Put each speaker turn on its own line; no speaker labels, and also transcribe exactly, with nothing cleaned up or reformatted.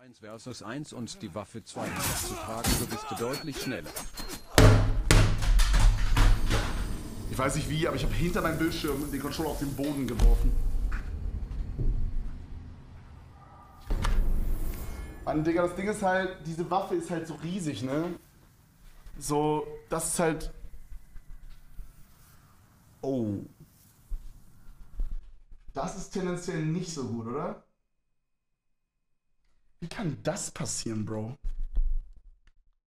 eins versus eins und die Waffe zwei zu tragen, so bist du deutlich schneller.
Ich weiß nicht wie, aber ich habe hinter meinem Bildschirm den Controller auf den Boden geworfen. Mann, Digga, das Ding ist halt, diese Waffe ist halt so riesig, ne? So, das ist halt... Oh. Das ist tendenziell nicht so gut, oder? Wie kann das passieren, Bro?